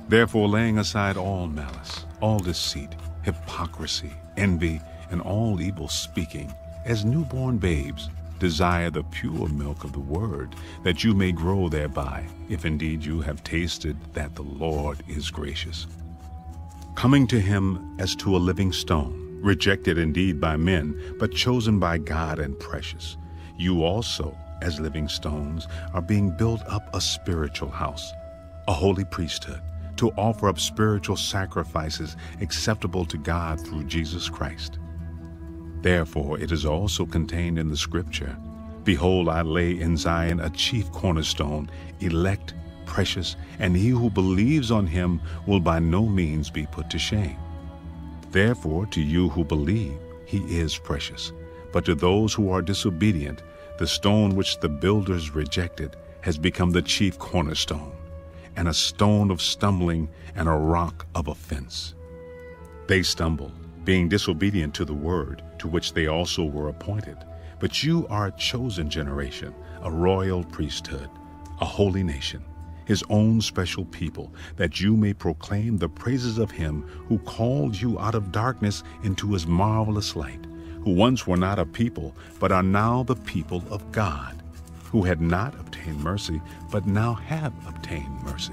Therefore, laying aside all malice, all deceit, hypocrisy, envy, and all evil speaking, as newborn babes, desire the pure milk of the word, that you may grow thereby, if indeed you have tasted that the Lord is gracious. Coming to him as to a living stone, rejected indeed by men, but chosen by God and precious, you also, as living stones, are being built up a spiritual house, a holy priesthood, to offer up spiritual sacrifices acceptable to God through Jesus Christ. Therefore it is also contained in the Scripture, Behold, I lay in Zion a chief cornerstone, elect, precious, and he who believes on him will by no means be put to shame. Therefore to you who believe, he is precious. But to those who are disobedient, the stone which the builders rejected has become the chief cornerstone, and a stone of stumbling and a rock of offense. They stumble, being disobedient to the word, to which they also were appointed. But you are a chosen generation, a royal priesthood, a holy nation, his own special people, that you may proclaim the praises of him who called you out of darkness into his marvelous light, who once were not a people, but are now the people of God, who had not obtained mercy, but now have obtained mercy.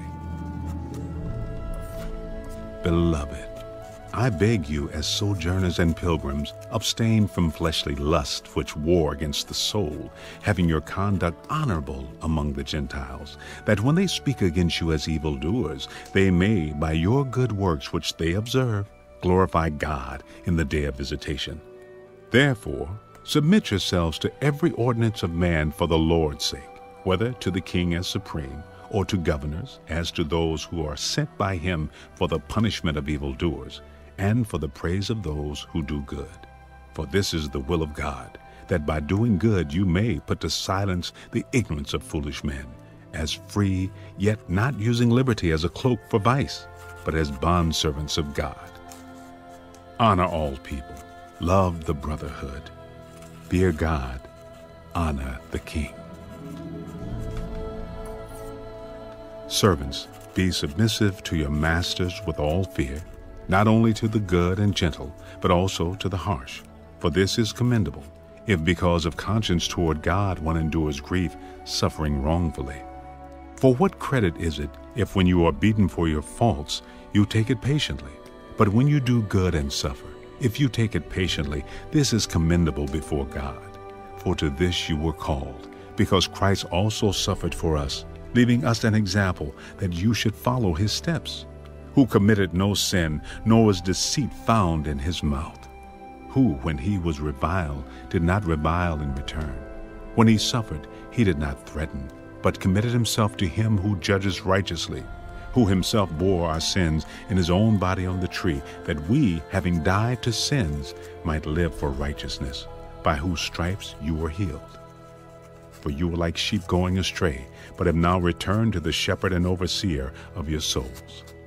Beloved, I beg you, as sojourners and pilgrims, abstain from fleshly lust which war against the soul, having your conduct honorable among the Gentiles, that when they speak against you as evildoers, they may, by your good works which they observe, glorify God in the day of visitation. Therefore, submit yourselves to every ordinance of man for the Lord's sake, whether to the king as supreme, or to governors, as to those who are sent by him for the punishment of evildoers, and for the praise of those who do good. For this is the will of God, that by doing good you may put to silence the ignorance of foolish men, as free, yet not using liberty as a cloak for vice, but as bondservants of God. Honor all people, love the brotherhood, fear God, honor the king. Servants, be submissive to your masters with all fear, not only to the good and gentle, but also to the harsh. For this is commendable, if because of conscience toward God one endures grief, suffering wrongfully. For what credit is it if when you are beaten for your faults, you take it patiently? But when you do good and suffer, if you take it patiently, this is commendable before God. For to this you were called, because Christ also suffered for us, leaving us an example that you should follow his steps, who committed no sin, nor was deceit found in his mouth, who, when he was reviled, did not revile in return. When he suffered, he did not threaten, but committed himself to him who judges righteously, who himself bore our sins in his own body on the tree, that we, having died to sins, might live for righteousness, by whose stripes you were healed. For you were like sheep going astray, but have now returned to the shepherd and overseer of your souls.